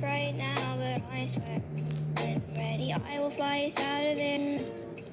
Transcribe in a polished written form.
right now, but I swear when ready I will fly us out of there.